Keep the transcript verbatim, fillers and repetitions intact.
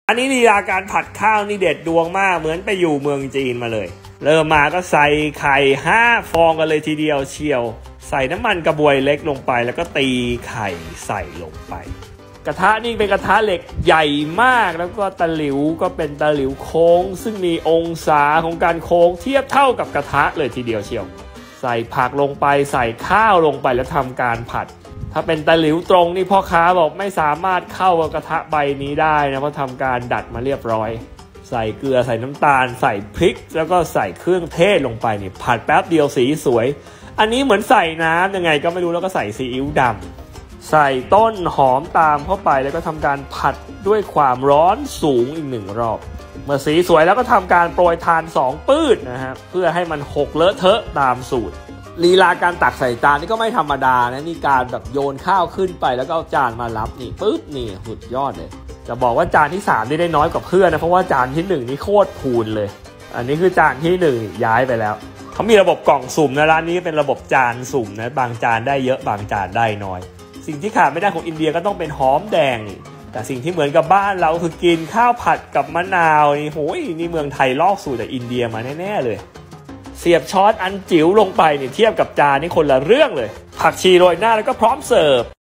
อันนี้ลีลาการผัดข้าวนี่เด็ดดวงมากเหมือนไปอยู่เมืองจีนมาเลยเริ่มมาก็ใส่ไข่ห้าฟองกันเลยทีเดียวเชียวใส่น้ำมันกระบวยเล็กลงไปแล้วก็ตีไข่ใส่ลงไปกระทะนี่เป็นกระทะเหล็กใหญ่มากแล้วก็ตะหลิวก็เป็นตะหลิวโค้งซึ่งมีองศาของการโค้งเทียบเท่ากับกระทะเลยทีเดียวเชียวใส่ผักลงไปใส่ข้าวลงไปแล้วทำการผัดถ้าเป็นตะหลิวตรงนี่พ่อค้าบอกไม่สามารถเข้ากับกระทะใบนี้ได้นะเพราะทำการดัดมาเรียบร้อยใส่เกลือใส่น้ำตาลใส่พริกแล้วก็ใส่เครื่องเทศลงไปนี่ผัดแป๊บเดียวสีสวยอันนี้เหมือนใส่น้ำยังไงก็ไม่รู้แล้วก็ใส่ซีอิ๊วดำใส่ต้นหอมตามเข้าไปแล้วก็ทำการผัดด้วยความร้อนสูงอีกหนึ่งรอบเมื่อสีสวยแล้วก็ทำการโปรยทานสองปื้ดนะฮะเพื่อให้มันหกเลอะเทอะตามสูตรลีลาการตักใส่จานนี่ก็ไม่ธรรมดานะนี่การแบบโยนข้าวขึ้นไปแล้วก็เอาจานมารับนี่ปึ๊บนี่สุดยอดเลยจะบอกว่าจานที่สามนี่ได้น้อยกว่าเพื่อนนะเพราะว่าจานที่หนึ่งนี่โคตรพูนเลยอันนี้คือจานที่หนึ่งย้ายไปแล้วเขามีระบบกล่องสุ่มนะร้านนี้เป็นระบบจานสุ่มนะบางจานได้เยอะบางจานได้น้อยสิ่งที่ขาดไม่ได้ของอินเดียก็ต้องเป็นหอมแดงแต่สิ่งที่เหมือนกับบ้านเราคือกินข้าวผัดกับมะนาวนี่โหยนี่เมืองไทยลอกสูตรจากอินเดียมาแน่ๆเลยเสียบช้อนอันจิ๋วลงไปเนี่ยเทียบกับจานนี่คนละเรื่องเลยผักชีโรยหน้าแล้วก็พร้อมเสิร์ฟ